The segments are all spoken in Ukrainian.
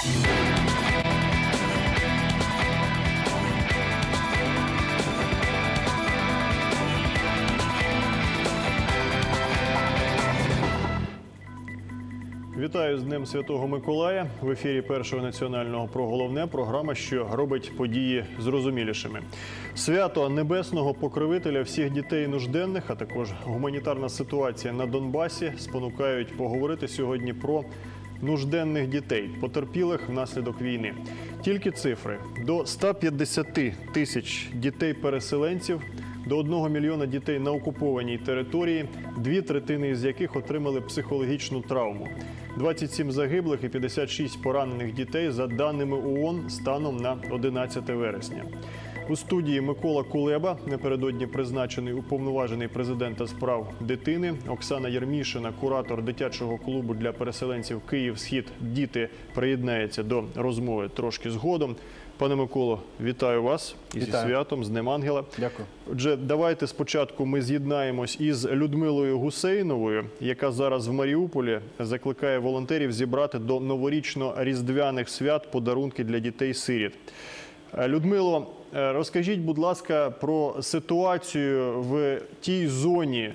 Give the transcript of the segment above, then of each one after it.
Вітаю з Днем Святого Миколая. В ефірі Першого національного про головне, програма, що робить події зрозумілішими. Свято небесного покровителя всіх дітей нужденних, а також гуманітарна ситуація на Донбасі спонукають поговорити сьогодні про нужденних дітей, потерпілих внаслідок війни. Тільки цифри. До 150 тисяч дітей-переселенців, до 1 мільйона дітей на окупованій території, 2/3 із яких отримали психологічну травму. 27 загиблих і 56 поранених дітей за даними ООН станом на 11 вересня. У студії Микола Кулеба, напередодні призначений уповноважений президента з прав дитини, Оксана Єрмішина, куратор дитячого клубу для переселенців «Київ-Схід. Діти» приєднається до розмови трошки згодом. Пане Миколо, вітаю вас зі святом, з Днем Ангела. Дякую. Отже, давайте спочатку ми з'єднаємось із Людмилою Гусейновою, яка зараз в Маріуполі закликає волонтерів зібрати до новорічно-різдвяних свят подарунки для дітей-сиріт. Людмило, розкажіть, будь ласка, про ситуацію в тій зоні,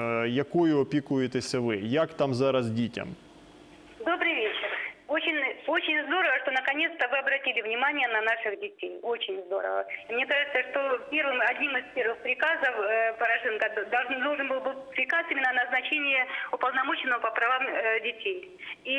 якою опікуєтеся ви. Як там зараз дітям? Добрый вечер. Очень здорово, что наконец-то вы обратили внимание на наших детей. Очень здорово. И мне кажется, что одним из первых приказов Порошенко должен был быть приказ именно о назначении уполномоченного по правам детей. И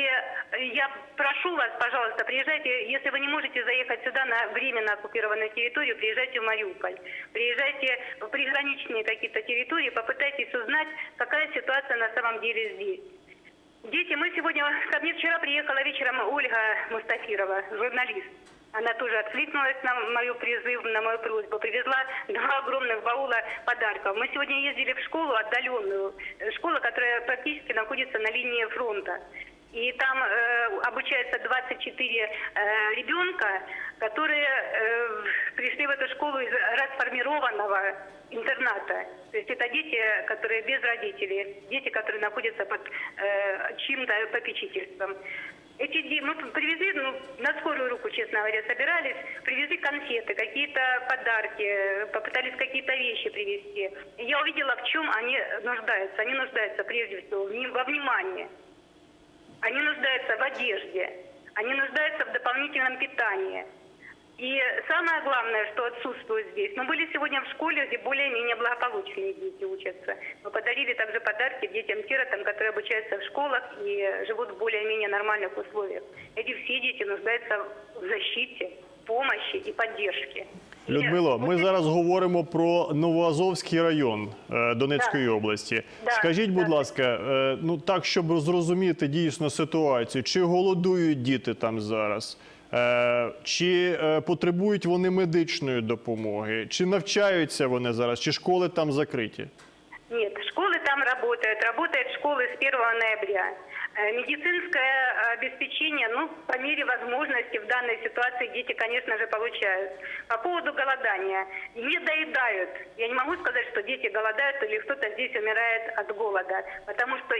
я прошу вас, пожалуйста, приезжайте, если вы не можете заехать сюда на временно оккупированную территорию, приезжайте в Мариуполь. Приезжайте в приграничные какие-то территории, попытайтесь узнать, какая ситуация на самом деле здесь. Дети, ко мне вчера приехала вечером Ольга Мустафирова, журналист. Она тоже откликнулась на мой призыв, на мою просьбу, привезла 2 огромных баула подарков. Мы сегодня ездили в школу отдаленную, школа, которая практически находится на линии фронта. И там обучается 24 ребенка, которые пришли в эту школу из расформированного интерната. То есть это дети, которые без родителей, дети, которые находятся под чьим-то попечительством. Мы привезли, на скорую руку, честно говоря, собирались, привезли конфеты, какие-то подарки, попытались какие-то вещи привезти. И я увидела, в чем они нуждаются. Они нуждаются прежде всего во внимании. Они нуждаются в одежде, они нуждаются в дополнительном питании. И самое главное, что отсутствует здесь, мы были сегодня в школе, где более-менее благополучные дети учатся. Мы подарили также подарки детям-сиротам, которые обучаются в школах и живут в более-менее нормальных условиях. Эти все дети нуждаются в защите, помощи и поддержке. Людмило, ми зараз говоримо про Новоазовський район Донецької області. Скажіть, будь ласка, так, щоб зрозуміти дійсно ситуацію, чи голодують діти там зараз? Чи потребують вони медичної допомоги? Чи навчаються вони зараз? Чи школи там закриті? Ні, школи там работают школи з 1 ноября. Медицинское обеспечение, по мере возможности в данной ситуации дети, конечно же, получают. По поводу голодания. Не доедают. Я не могу сказать, что дети голодают или кто-то здесь умирает от голода. Потому что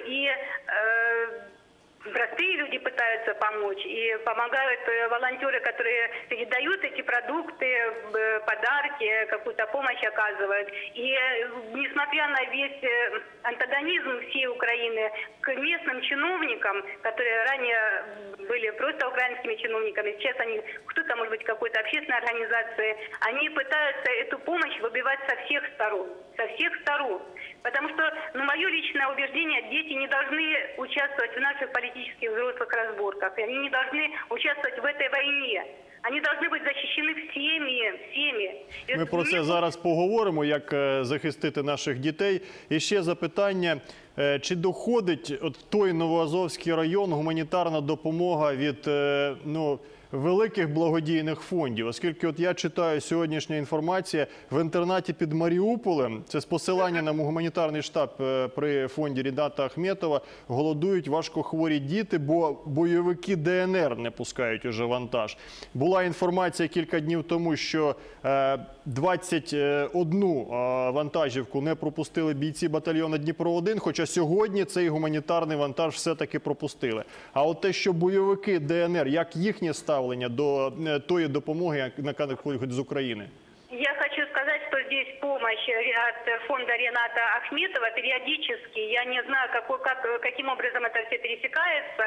простые люди пытаются помочь, и помогают волонтеры, которые передают эти продукты, подарки, какую-то помощь оказывают. И несмотря на весь антагонизм всей Украины к местным чиновникам, которые ранее были просто украинскими чиновниками, сейчас они, кто-то, может быть, какой-то общественной организации, они пытаются эту помощь выбивать со всех сторон. Со всех сторон. Потому что, мое личное убеждение, дети не должны участвовать в наших политических взрослых разборках. Они не должны участвовать в этой войне. Они должны быть защищены всеми. Ми про це зараз поговоримо, як захистити наших дітей. І ще запитання, чи доходить той Новоазовський район гуманітарна допомога від великих благодійних фондів, оскільки от я читаю сьогоднішня інформація в інтернаті під Маріуполем, це з посилання на гуманітарний штаб при фонді Ріната Ахметова, голодують важкохворі діти, бо бойовики ДНР не пускають уже вантаж. Була інформація кілька днів тому, що 21 вантажівку не пропустили бійці батальйону Дніпро-1, хоча сьогодні цей гуманітарний вантаж все-таки пропустили. А от те, що бойовики ДНР, як їхнє ставлення до тої допомоги, яка надходить з України? Я хочу сказать, что здесь помощь от фонда Рената Ахметова периодически, я не знаю, каким образом это все пересекается,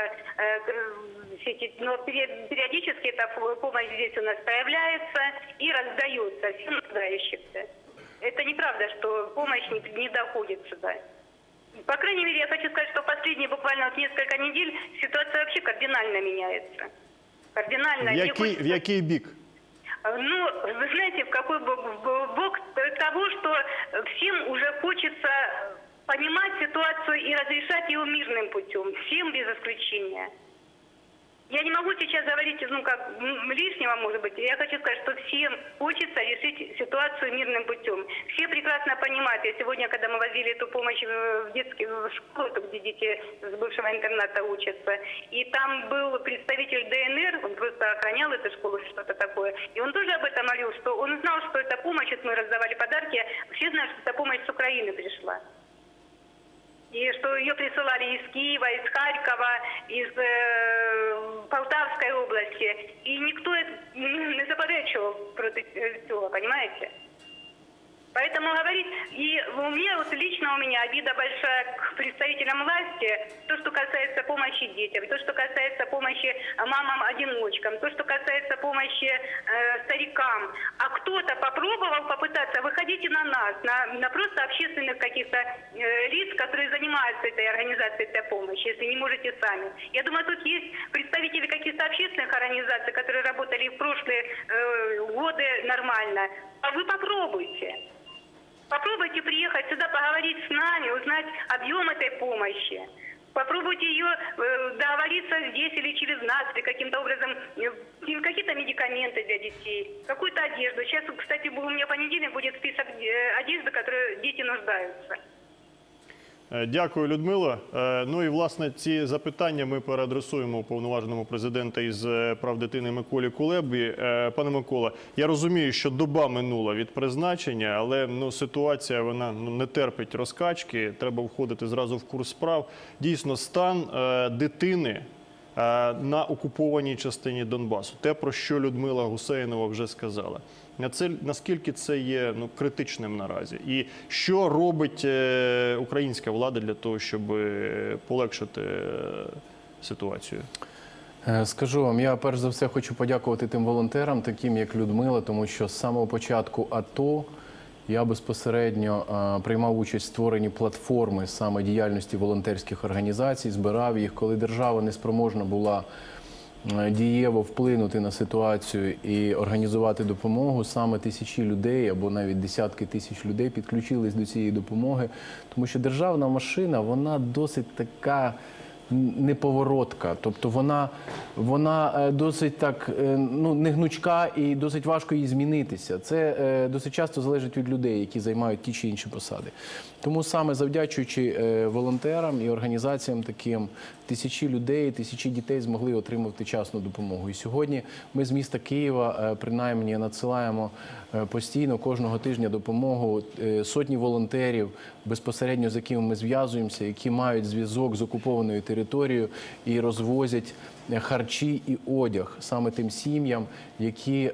но периодически эта помощь здесь у нас появляется и раздается всем нуждающимся. Это неправда, что помощь не доходит сюда. По крайней мере, я хочу сказать, что последние буквально вот несколько недель ситуация вообще кардинально меняется. Кардинально. В який бік? Ну, вы знаете, в какой бок того, что всем уже хочется понимать ситуацию и разрешать ее мирным путем. Всем без исключения. Я не могу сейчас говорить, лишнего, может быть. Я хочу сказать, что всем хочется решить ситуацию мирным путем. Все прекрасно понимают. Я сегодня, когда мы возили эту помощь в детскую школу, где дети с бывшего интерната учатся, и там был представитель ДНР, он просто охранял эту школу, что-то такое, и он тоже об этом говорил, что он знал, что это помощь, вот мы раздавали подарки, все знают, что эта помощь с Украины пришла. И что ее присылали из Киева, из Харькова, из Полтавской области. И никто не заперечивал против этого, понимаете? Поэтому говорить, и у меня обида большая к представителям власти, то, что касается помощи детям, то, что касается помощи мамам-одиночкам, то, что касается помощи старикам. А кто-то попробовал попытаться, выходите на нас, на просто общественных каких-то лиц, которые занимаются этой организацией этой помощи, если не можете сами. Я думаю, тут есть представители каких-то общественных организаций, которые работали в прошлые годы нормально. А вы попробуйте. Попробуйте приехать сюда, поговорить с нами, узнать объем этой помощи. Попробуйте ее договориться здесь или через нас, или каким-то образом, какие-то медикаменты для детей, какую-то одежду. Сейчас, кстати, у меня в понедельник будет список одежды, в которой дети нуждаются. Дякую, Людмила. Ну і, власне, ці запитання ми переадресуємо уповноваженому президента із прав дитини Миколі Кулебі. Пане Микола, я розумію, що доба минула від призначення, але ситуація вона не терпить розкачки, треба входити зразу в курс справ. Дійсно, стан дитини на окупованій частині Донбасу, те, про що Людмила Гусейнова вже сказала. Наскільки це є критичним наразі? І що робить українська влада для того, щоб полегшити ситуацію? Скажу вам, я перш за все хочу подякувати тим волонтерам, таким як Людмила, тому що з самого початку АТО я безпосередньо приймав участь в створенні платформи саме діяльності волонтерських організацій, збирав їх, коли держава неспроможна була дієво вплинути на ситуацію і організувати допомогу, саме тисячі людей або навіть десятки тисяч людей підключились до цієї допомоги, тому що державна машина, вона досить така неповоротка, тобто вона досить так, не гнучка і досить важко їй змінитися. Це досить часто залежить від людей, які займають ті чи інші посади. Тому саме завдячуючи волонтерам і організаціям таким, тисячі людей, тисячі дітей змогли отримати вчасну допомогу. І сьогодні ми з міста Києва принаймні надсилаємо постійно кожного тижня допомогу сотні волонтерів, безпосередньо з якими ми зв'язуємося, які мають зв'язок з окупованою територією і розвозять харчі і одяг саме тим сім'ям, які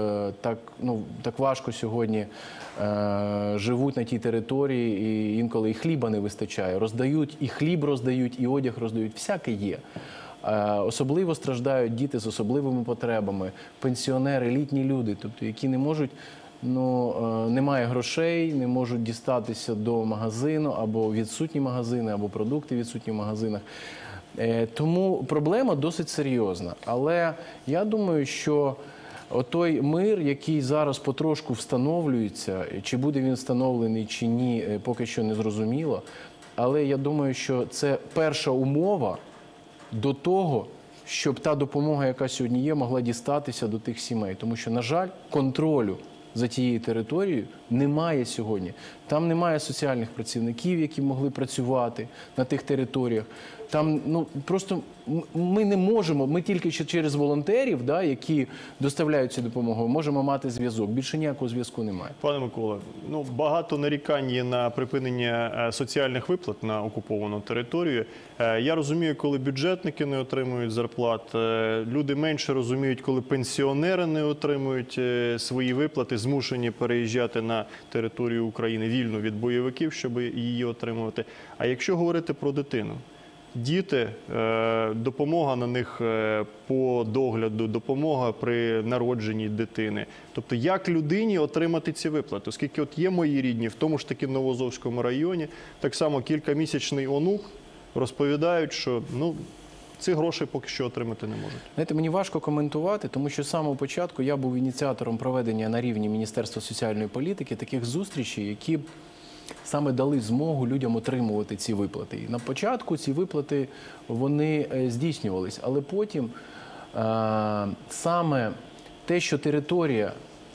так важко сьогодні живуть на тій території, і інколи і хліба не вистачає. Роздають, і хліб роздають, і одяг роздають, всяке є. Особливо страждають діти з особливими потребами, пенсіонери, літні люди, тобто які не можуть, немає грошей, не можуть дістатися до магазину, або відсутні магазини, або продукти відсутні в магазинах. Тому проблема досить серйозна. Але я думаю, що отой мир, який зараз потрошку встановлюється, чи буде він встановлений, чи ні, поки що не зрозуміло. Але я думаю, що це перша умова до того, щоб та допомога, яка сьогодні є, могла дістатися до тих сімей. Тому що, на жаль, контролю за тією територією немає сьогодні. Там немає соціальних працівників, які могли працювати на тих територіях. Там просто ми не можемо, ми тільки через волонтерів, да, які доставляють цю допомогу, можемо мати зв'язок. Більше ніякого зв'язку немає. Пане Микола, багато нарікань є на припинення соціальних виплат на окуповану територію. Я розумію, коли бюджетники не отримують зарплат, люди менше розуміють, коли пенсіонери не отримують свої виплати, змушені переїжджати на територію України вільно від бойовиків, щоб її отримувати. А якщо говорити про дитину? Діти, допомога на них по догляду, допомога при народженні дитини. Тобто, як людині отримати ці виплати? Оскільки от є мої рідні, в тому ж таки Новоазовському районі, так само кількамісячний онук розповідають, що ці гроші поки що отримати не можуть. Знаєте, мені важко коментувати, тому що з самого початку я був ініціатором проведення на рівні Міністерства соціальної політики таких зустрічей, які саме дали змогу людям отримувати ці виплати. І на початку ці виплати, вони здійснювались, але потім саме те, що територія,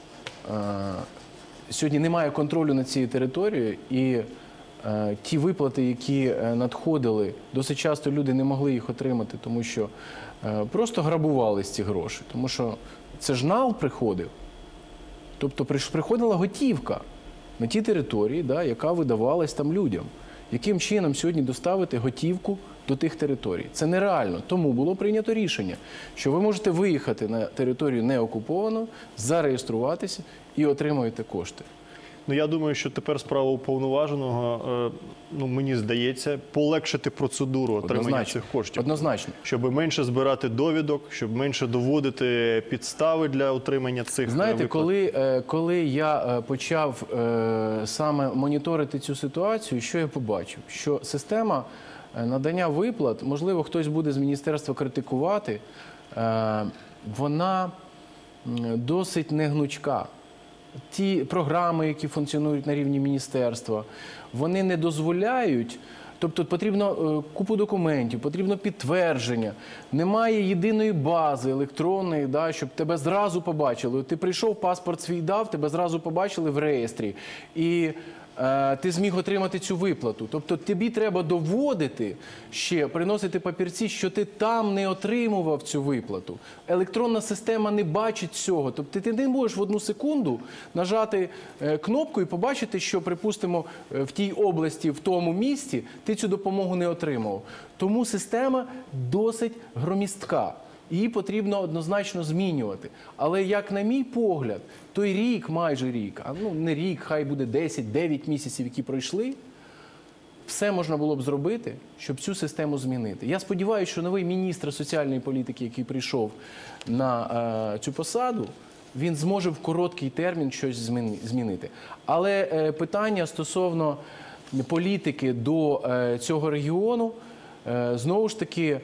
сьогодні немає контролю над цією територією, і ті виплати, які надходили, досить часто люди не могли їх отримати, тому що просто грабувались ці гроші. Тому що це ж нал приходив, тобто приходила готівка на ті території, да, яка видавалась там людям. Яким чином сьогодні доставити готівку до тих територій? Це нереально. Тому було прийнято рішення, що ви можете виїхати на територію неокуповану, зареєструватися і отримуєте кошти. Я думаю, що тепер справа уповноваженого, мені здається, полегшити процедуру отримання цих коштів. Однозначно. Щоб менше збирати довідок, щоб менше доводити підстави для отримання цих Знаєте, виплат. коли я почав саме моніторити цю ситуацію, що я побачив? Що система надання виплат, можливо, хтось буде з міністерства критикувати, вона досить негнучка. Ті програми, які функціонують на рівні міністерства, вони не дозволяють, тобто потрібно купу документів, потрібно підтвердження, немає єдиної бази електронної, да, щоб тебе зразу побачили. Ти прийшов, паспорт свій дав, тебе зразу побачили в реєстрі. І ти зміг отримати цю виплату. Тобто тобі треба доводити ще, приносити папірці, що ти там не отримував цю виплату. Електронна система не бачить цього. Тобто ти не можеш в одну секунду нажати кнопку і побачити, що, припустимо, в тій області, в тому місті ти цю допомогу не отримав. Тому система досить громістка. Її потрібно однозначно змінювати. Але, як на мій погляд, той рік, майже рік, не рік, хай буде 10-9 місяців, які пройшли, все можна було б зробити, щоб цю систему змінити. Я сподіваюся, що новий міністр соціальної політики, який прийшов на цю посаду, він зможе в короткий термін щось змінити. Але питання стосовно політики до цього регіону, знову ж таки,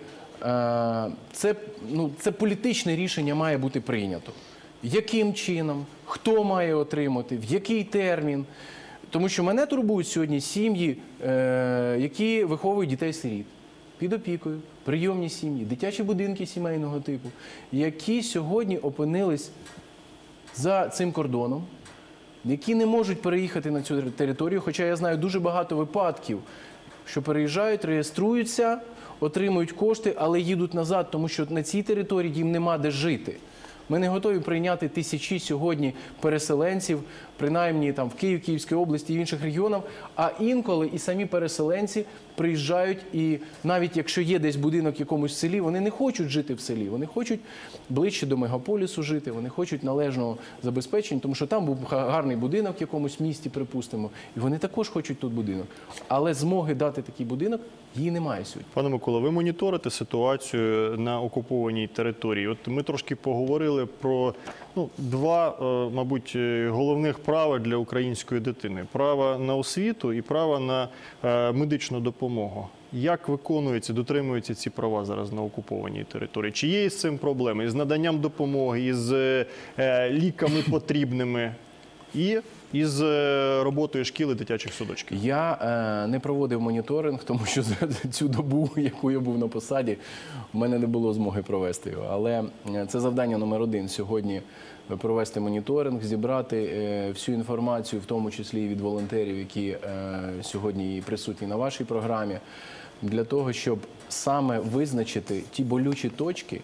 це політичне рішення має бути прийнято. Яким чином, хто має отримати, в який термін. Тому що мене турбують сьогодні сім'ї, які виховують дітей-сиріт під опікою, прийомні сім'ї, дитячі будинки сімейного типу, які сьогодні опинились за цим кордоном, які не можуть переїхати на цю територію, хоча я знаю дуже багато випадків, що переїжджають, реєструються, отримують кошти, але їдуть назад, тому що на цій території їм нема де жити. Ми не готові прийняти тисячі сьогодні переселенців, принаймні там в Київській області і в інших регіонах, а інколи і самі переселенці приїжджають, і навіть якщо є десь будинок в якомусь селі, вони не хочуть жити в селі, вони хочуть ближче до мегаполісу жити, вони хочуть належного забезпечення, тому що там був гарний будинок в якомусь місті, припустимо, і вони також хочуть тут будинок. Але змоги дати такий будинок її немає сьогодні. Пане Микола, ви моніторите ситуацію на окупованій території. От ми трошки поговорили про два, мабуть, головних права для української дитини. Право на освіту і право на медичну допомогу. Як виконуються, дотримуються ці права зараз на окупованій території? Чи є із цим проблеми? Із наданням допомоги, із ліками потрібними? І із роботою шкіл і дитячих садочків? Я не проводив моніторинг, тому що за цю добу, яку я був на посаді, в мене не було змоги провести його. Але це завдання номер один сьогодні – провести моніторинг, зібрати всю інформацію, в тому числі і від волонтерів, які сьогодні присутні на вашій програмі, для того, щоб саме визначити ті болючі точки,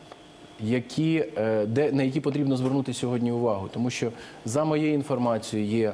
на які потрібно звернути сьогодні увагу. Тому що, за моєю інформацією, є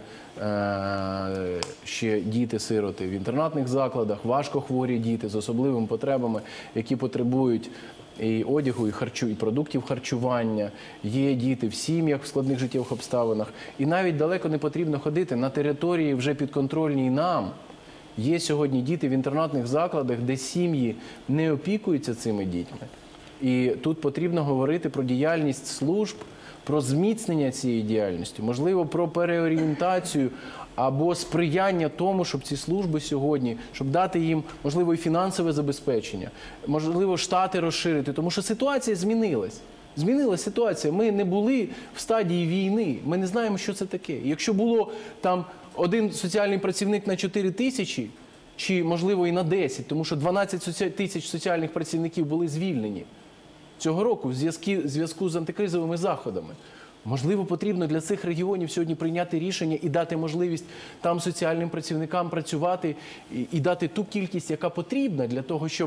ще діти-сироти в інтернатних закладах, важкохворі діти з особливими потребами, які потребують і одягу, і продуктів харчування, є діти в сім'ях в складних життєвих обставинах. І навіть далеко не потрібно ходити на території вже підконтрольній нам. Є сьогодні діти в інтернатних закладах, де сім'ї не опікуються цими дітьми. І тут потрібно говорити про діяльність служб, про зміцнення цієї діяльності, можливо, про переорієнтацію або сприяння тому, щоб ці служби сьогодні, щоб дати їм, можливо, і фінансове забезпечення, можливо, штати розширити, тому що ситуація змінилась. Змінилася ситуація. Ми не були в стадії війни, ми не знаємо, що це таке. Якщо було там один соціальний працівник на 4 тисячі, чи, можливо, і на 10, тому що 12 тисяч соціальних працівників були звільнені цього року в зв'язку з антикризовими заходами. Можливо, потрібно для цих регіонів сьогодні прийняти рішення і дати можливість там соціальним працівникам працювати і дати ту кількість, яка потрібна для того, щоб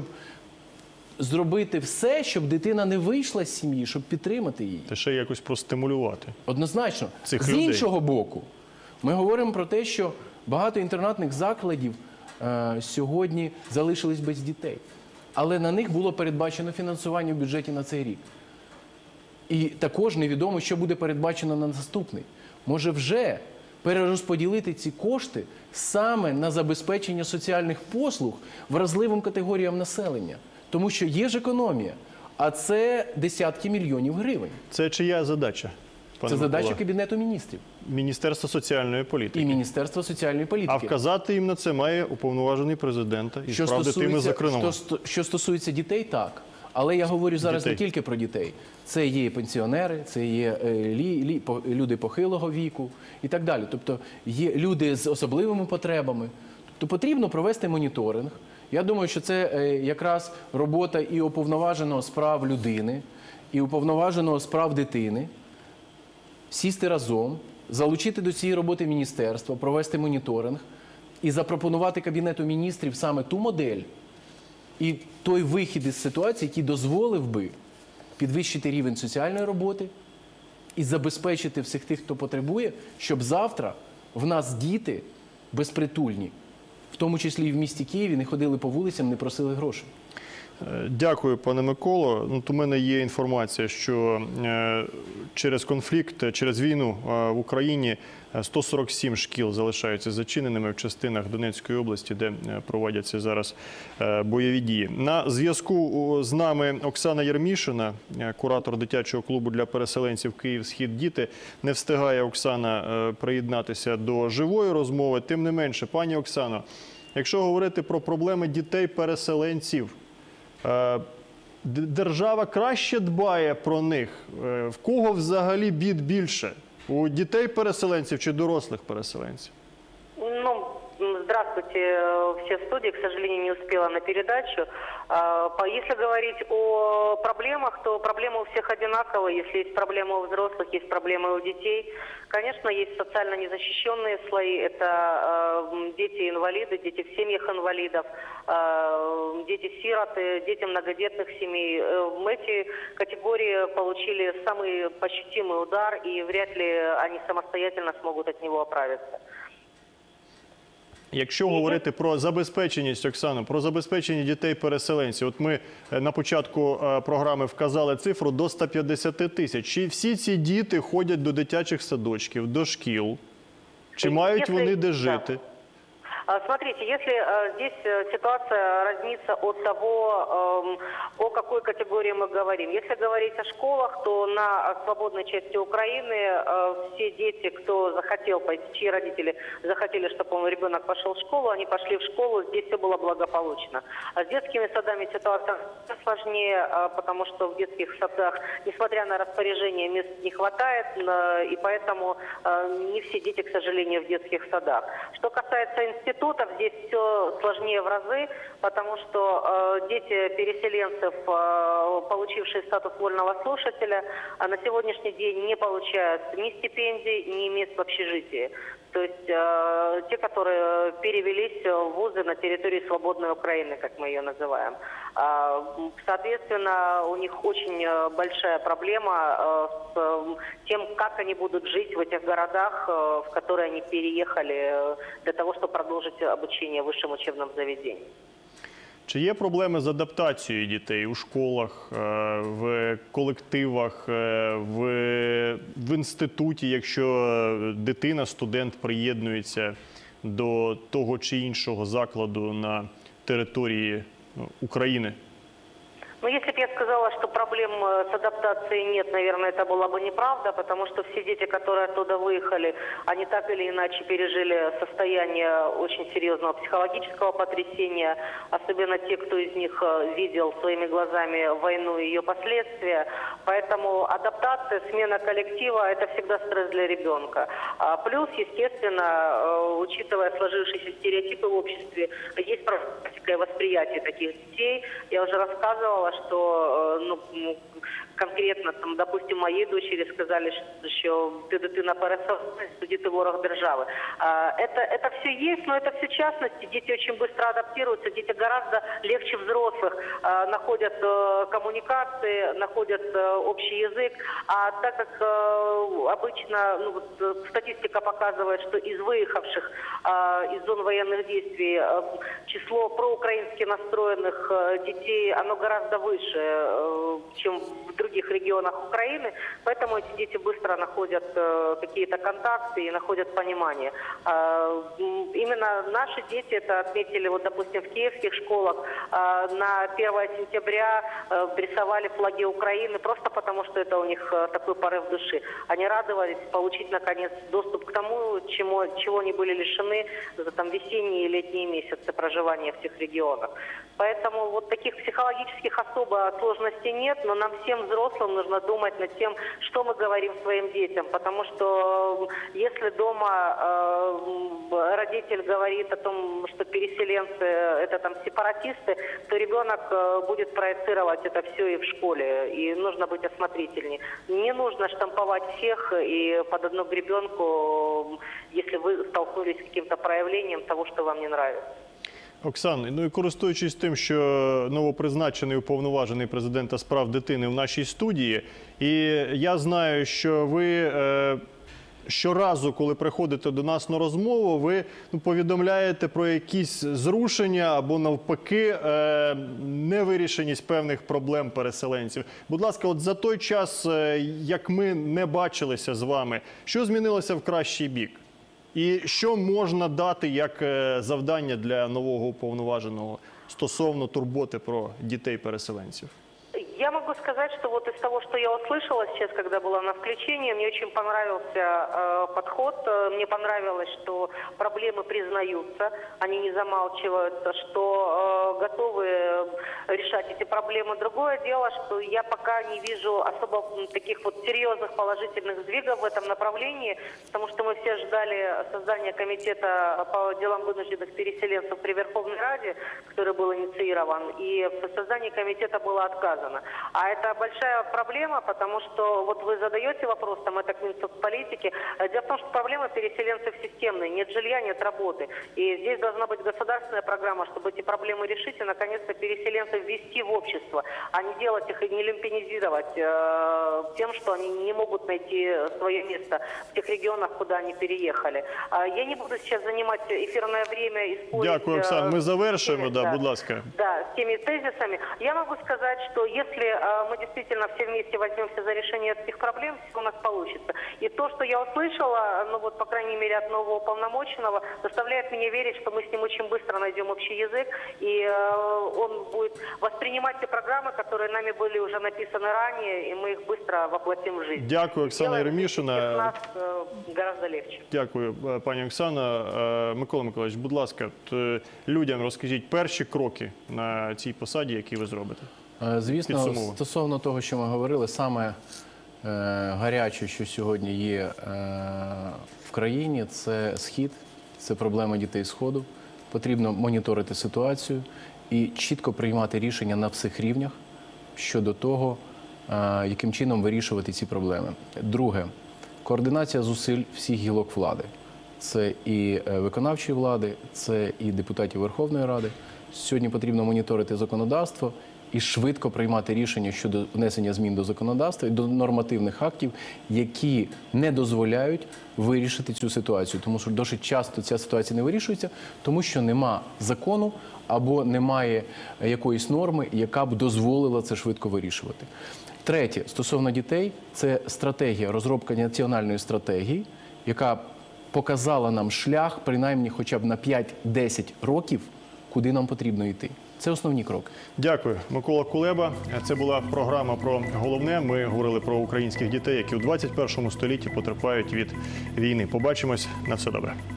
зробити все, щоб дитина не вийшла з сім'ї, щоб підтримати її. Та ще якось простимулювати. Однозначно. Цих З людей. іншого боку, ми говоримо про те, що багато інтернатних закладів сьогодні залишились без дітей. Але на них було передбачено фінансування в бюджеті на цей рік. І також невідомо, що буде передбачено на наступний. Може вже перерозподілити ці кошти саме на забезпечення соціальних послуг вразливим категоріям населення. Тому що є ж економія, а це десятки мільйонів гривень. Це чия задача, пане Це задача Микола? Кабінету міністрів Міністерства соціальної політики. і Міністерства соціальної політики. А вказати їм на це має уповноважений президента і справді тими зокрема. Що стосується дітей, так. Але я говорю зараз Дітей. не тільки про дітей. Це є пенсіонери, це є люди похилого віку і так далі. Тобто є люди з особливими потребами. Тобто потрібно провести моніторинг. Я думаю, що це якраз робота і уповноваженого з прав людини, і уповноваженого з прав дитини. Сісти разом, залучити до цієї роботи міністерство, провести моніторинг і запропонувати Кабінету міністрів саме ту модель і той вихід із ситуації, який дозволив би підвищити рівень соціальної роботи і забезпечити всіх тих, хто потребує, щоб завтра в нас діти безпритульні, в тому числі і в місті Києві, не ходили по вулицям, не просили грошей. Дякую, пане Миколо. У мене є інформація, що через конфлікт, через війну в Україні 147 шкіл залишаються зачиненими в частинах Донецької області, де проводяться зараз бойові дії. На зв'язку з нами Оксана Єрмішина, куратор дитячого клубу для переселенців «Київ-Схід Діти». Не встигає Оксана приєднатися до живої розмови. Тим не менше, пані Оксано, якщо говорити про проблеми дітей-переселенців, держава краще дбає про них? В кого взагалі бід більше? У дітей-переселенців чи дорослих переселенців? Ну, здравствуйте, все в студии. К сожалению, не успела на передачу. Если говорить о проблемах, то проблемы у всех одинаковые. Если есть проблемы у взрослых, есть проблемы у детей. Конечно, есть социально незащищенные слои. Это дети-инвалиды, дети в семьях инвалидов, дети-сироты, дети многодетных семей. Эти категории получили самый ощутимый удар, и вряд ли они самостоятельно смогут от него оправиться. Якщо говорити про забезпеченість, Оксано, про забезпечення дітей-переселенців, от ми на початку програми вказали цифру до 150 тисяч. Чи всі ці діти ходять до дитячих садочків, до шкіл? Чи мають вони де жити? Смотрите, если здесь ситуация разнится от того, о какой категории мы говорим. Если говорить о школах, то на свободной части Украины все дети, кто захотел пойти, чьи родители захотели, чтобы ребенок пошел в школу, они пошли в школу, здесь все было благополучно. А с детскими садами ситуация сложнее, потому что в детских садах, несмотря на распоряжение, мест не хватает, и поэтому не все дети, к сожалению, в детских садах. Что касается институтов, здесь все сложнее в разы, потому что дети переселенцев, получившие статус вольного слушателя, на сегодняшний день не получают ни стипендий, ни мест в общежитии. То есть те, которые перевелись в вузы на территории свободной Украины, как мы ее называем. Соответственно, у них очень большая проблема с тем, как они будут жить в этих городах, в которые они переехали для того, чтобы продолжить обучение в высшем учебном заведении. Чи є проблеми з адаптацією дітей у школах, в колективах, в інституті, якщо дитина, студент приєднується до того чи іншого закладу на території України? Ну, если бы я сказала, что проблем с адаптацией нет, наверное, это была бы неправда, потому что все дети, которые оттуда выехали, они так или иначе пережили состояние очень серьезного психологического потрясения, особенно те, кто из них видел своими глазами войну и ее последствия. Поэтому адаптация, смена коллектива – это всегда стресс для ребенка. Плюс, естественно, учитывая сложившиеся стереотипы в обществе, есть практика и восприятие таких детей. Я уже рассказывала, что конкретно, там, допустим, моей дочери сказали, что ты дитина переселенець, тоді ти ворог державы. Это все есть, но это все частности. Дети очень быстро адаптируются, дети гораздо легче взрослых находят коммуникации, находят общий язык. А так как обычно статистика показывает, что из выехавших из зон военных действий число проукраински настроенных детей, оно гораздо выше, чем в других регионах Украины, поэтому эти дети быстро находят какие-то контакты и находят понимание. Именно наши дети это отметили, вот, допустим, в киевских школах на 1 сентября рисовали флаги Украины просто потому, что это у них такой порыв души. Они радовались получить, наконец, доступ к тому, чего они были лишены за там, весенние и летние месяцы проживания в тех регионах. Поэтому вот таких психологических особо сложностей нет, но нам всем взрослым нужно думать над тем, что мы говорим своим детям, потому что если дома родитель говорит о том, что переселенцы это там сепаратисты, то ребенок будет проецировать это все и в школе, и нужно быть осмотрительнее. Не нужно штамповать всех и под одну гребенку, если вы столкнулись с каким-то проявлением того, что вам не нравится. Оксано, ну і користуючись тим, що новопризначений уповноважений президента з прав дитини в нашій студії, і я знаю, що ви щоразу, коли приходите до нас на розмову, ви повідомляєте про якісь зрушення або навпаки невирішеність певних проблем переселенців. Будь ласка, от за той час, як ми не бачилися з вами, що змінилося в кращий бік? І що можна дати як завдання для нового уповноваженого стосовно турботи про дітей-переселенців? Я могу сказать, что вот из того, что я услышала сейчас, когда была на включении, мне очень понравился подход. Мне понравилось, что проблемы признаются, они не замалчиваются, что готовы решать эти проблемы. Другое дело, что я пока не вижу особо таких вот серьезных положительных сдвигов в этом направлении, потому что мы все ждали создания комитета по делам вынужденных переселенцев при Верховной Раде, который был инициирован, и в создании комитета было отказано. А это большая проблема, потому что вот вы задаете вопрос, там это к Минсоцполитике. Дело в том, что проблема переселенцев системная. Нет жилья, нет работы. И здесь должна быть государственная программа, чтобы эти проблемы решить и, наконец-то, переселенцев ввести в общество, а не делать их и не люмпинизировать тем, что они не могут найти свое место в тех регионах, куда они переехали. Я не буду сейчас занимать эфирное время и спорить. Дякую, Оксана. Ми завершуємо, да, будь ласка. Да, с теми тезисами. Я могу сказать, что если если мы действительно все вместе возьмемся за решение этих проблем, все у нас получится. И то, что я услышала, ну вот, по крайней мере, от нового уполномоченного, заставляет меня верить, что мы с ним очень быстро найдем общий язык, и он будет воспринимать те программы, которые нами были уже написаны ранее, и мы их быстро воплотим в жизнь. Дякую, Оксана Сделаем Єремішина. всех нас гораздо легче. Дякую, пані Оксана. Микола Миколаївич, будь ласка, людям розкажіть перші кроки на цій посаді, які ви зробите. Звісно, Підсумовуємо. стосовно того, що ми говорили, саме гаряче, що сьогодні є в країні, це Схід, це проблема дітей Сходу. Потрібно моніторити ситуацію і чітко приймати рішення на всіх рівнях щодо того, яким чином вирішувати ці проблеми. Друге, координація зусиль всіх гілок влади. Це і виконавчої влади, це і депутатів Верховної Ради. Сьогодні потрібно моніторити законодавство і швидко приймати рішення щодо внесення змін до законодавства і до нормативних актів, які не дозволяють вирішити цю ситуацію. Тому що досить часто ця ситуація не вирішується, тому що нема закону або немає якоїсь норми, яка б дозволила це швидко вирішувати. Третє, стосовно дітей, це стратегія, розробка національної стратегії, яка показала нам шлях, принаймні хоча б на 5-10 років, куди нам потрібно йти. Це основні кроки. Дякую. Микола Кулеба. Це була програма про головне. Ми говорили про українських дітей, які у 21 столітті потерпають від війни. Побачимось. На все добре.